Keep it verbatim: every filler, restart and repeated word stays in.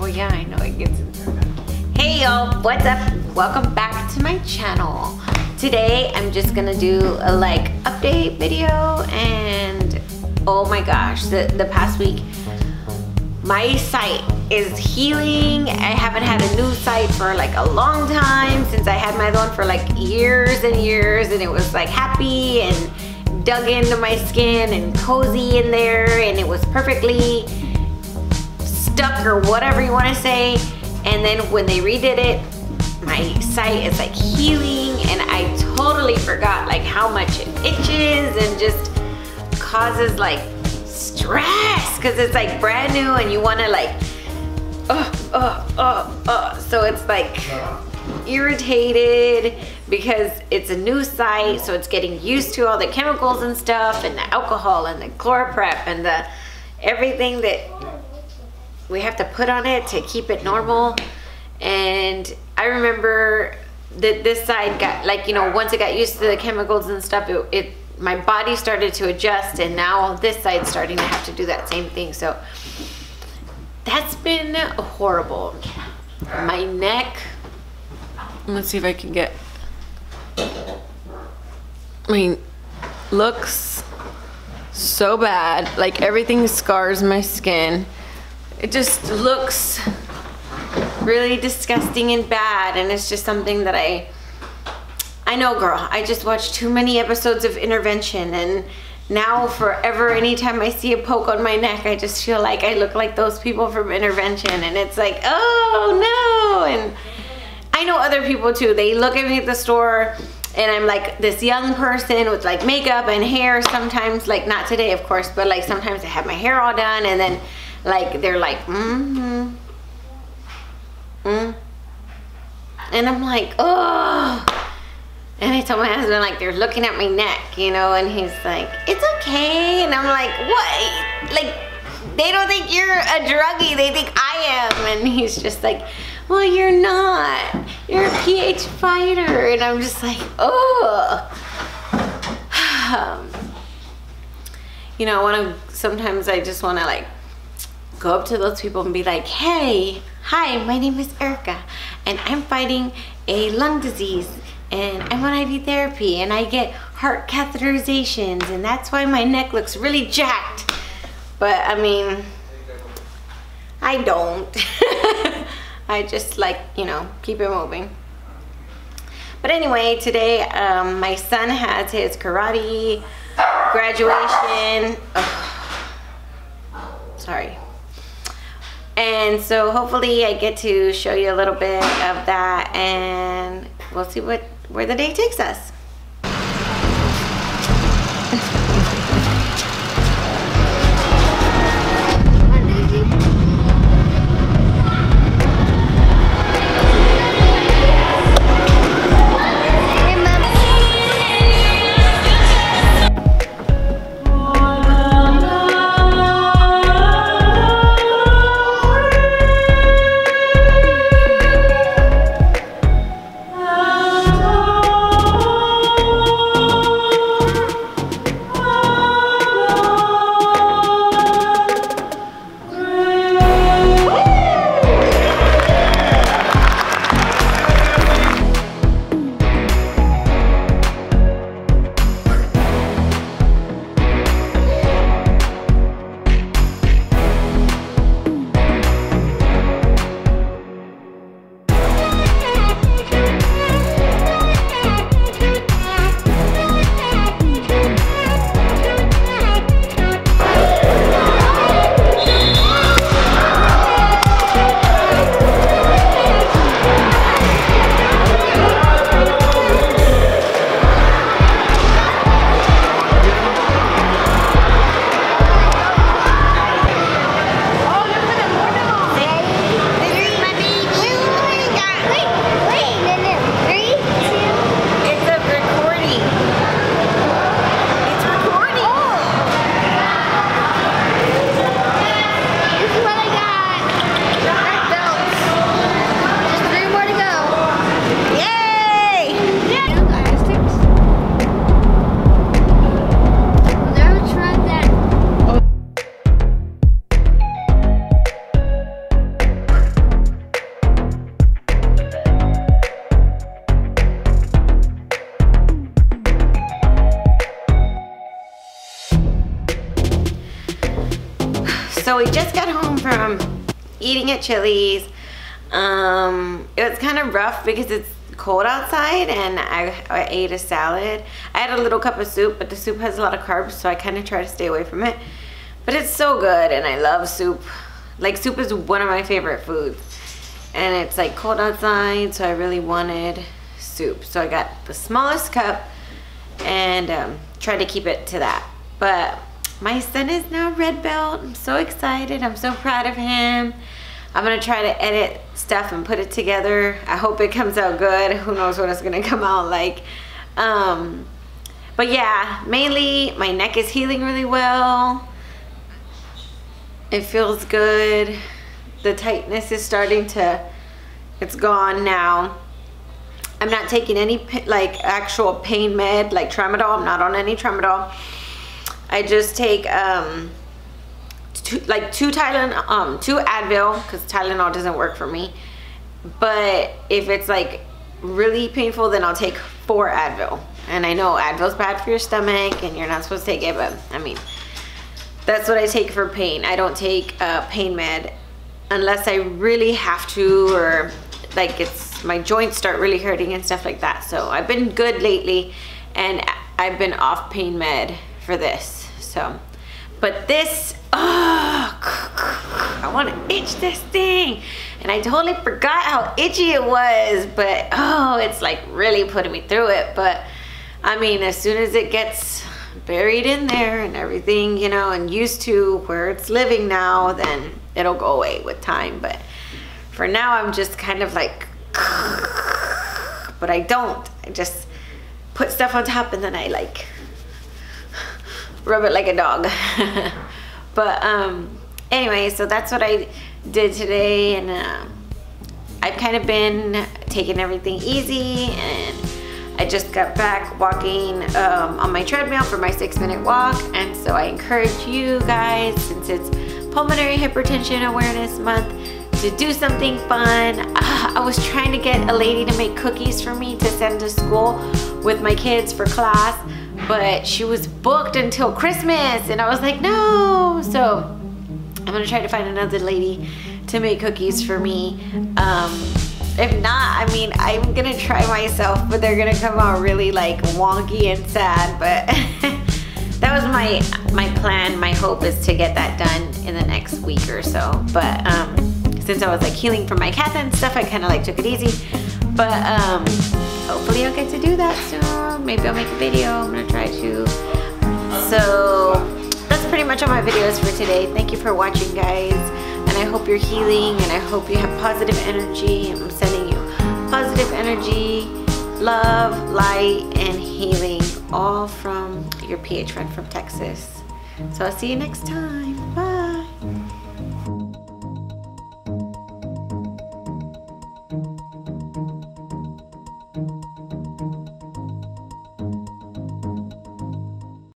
Well, yeah, I know it gets. Hey y'all, what's up? Welcome back to my channel. Today I'm just gonna do a like update video, and oh my gosh, the, the past week my site is healing. I haven't had a new site for like a long time, since I had my other one for like years and years, and it was like happy and dug into my skin and cozy in there, and it was perfectly stuck or whatever you want to say. And then when they redid it, my site is like healing, and I totally forgot like how much it itches and just causes like stress, because it's like brand new and you want to like oh oh oh oh so it's like irritated because it's a new site, so it's getting used to all the chemicals and stuff and the alcohol and the chloroprep and the everything that we have to put on it to keep it normal. And I remember that this side got like, you know, once it got used to the chemicals and stuff, it, it my body started to adjust, and now this side's starting to have to do that same thing. So that's been horrible. My neck, let's see if I can get, I mean, looks so bad. Like everything scars my skin. It just looks really disgusting and bad, and it's just something that I I know, girl, I just watched too many episodes of Intervention, and now forever anytime I see a poke on my neck, I just feel like I look like those people from Intervention, and it's like, oh no. And I know other people too, they look at me at the store and I'm like this young person with like makeup and hair sometimes, like not today of course, but like sometimes I have my hair all done, and then like they're like mm-hmm mm. And I'm like, oh. And I told my husband, like, they're looking at my neck, you know, and he's like, it's okay. And I'm like, what? Like, they don't think you're a druggie, they think I am. And he's just like, well, you're not, you're a P H fighter. And I'm just like, oh. Um, you know, I want to, sometimes I just want to like go up to those people and be like, hey, hi, my name is Erica, and I'm fighting a lung disease, and I'm on I V therapy, and I get heart catheterizations, and that's why my neck looks really jacked. But I mean, I don't. I just like, you know, keep it moving. But anyway, today um, my son has his karate graduation. Oh, sorry. And so hopefully I get to show you a little bit of that, and we'll see what where the day takes us. Oh So we just got home from eating at Chili's. Um, it was kind of rough because it's cold outside, and I, I ate a salad. I had a little cup of soup, but the soup has a lot of carbs, so I kind of try to stay away from it. But it's so good, and I love soup. Like, soup is one of my favorite foods. And it's like cold outside, so I really wanted soup. So I got the smallest cup and um, tried to keep it to that. But my son is now red belt. I'm so excited. I'm so proud of him. I'm gonna try to edit stuff and put it together. I hope it comes out good. Who knows what it's gonna come out like. Um, but yeah, mainly my neck is healing really well. It feels good. The tightness is starting to, it's gone now. I'm not taking any like actual pain med, like tramadol. I'm not on any tramadol. I just take um, two, like two Tylenol, um, two Advil, because Tylenol doesn't work for me. But if it's like really painful, then I'll take four Advil. And I know Advil's bad for your stomach, and you're not supposed to take it, but I mean, that's what I take for pain. I don't take uh, pain med unless I really have to, or like it's my joints start really hurting and stuff like that. So I've been good lately, and I've been off pain med for this. So, but this, oh, I want to itch this thing, and I totally forgot how itchy it was. But oh, it's like really putting me through it. But I mean, as soon as it gets buried in there and everything, you know, and used to where it's living now, then it'll go away with time. But for now, I'm just kind of like, but I don't. I just put stuff on top, and then I like rub it like a dog. But um anyway, so that's what I did today, and uh, I've kind of been taking everything easy, and I just got back walking um, on my treadmill for my six minute walk. And so I encourage you guys, since it's Pulmonary Hypertension Awareness Month, to do something fun. Uh, I was trying to get a lady to make cookies for me to send to school with my kids for class, but she was booked until Christmas, and I was like, no. So I'm gonna try to find another lady to make cookies for me. Um, if not, I mean, I'm gonna try myself, but they're gonna come out really like wonky and sad. But that was my my plan. My hope is to get that done in the next week or so. But um, since I was like healing from my cath and stuff, I kind of like took it easy. But um, hopefully I'll get to do that soon. Maybe I'll make a video. I'm gonna try to. So that's pretty much all my videos for today. Thank you for watching, guys. And I hope you're healing, and I hope you have positive energy. I'm sending you positive energy, love, light, and healing, all from your P H friend from Texas. So I'll see you next time. Bye.